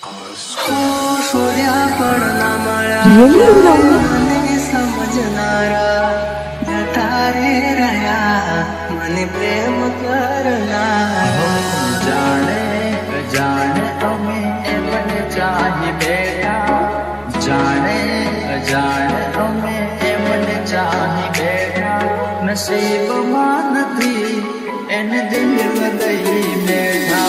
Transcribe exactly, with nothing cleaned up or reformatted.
सूर्या पड़ना मळा મને સમજનારા જતારે રહ્યા મને પ્રેમ કરનારા જાણે જાણે અમે એમન ચાહી બેઠા જાણે જાણે અમે એમન ચાહી બેઠા નસીબમાં નથી એને દિલ લગઈ બેઠા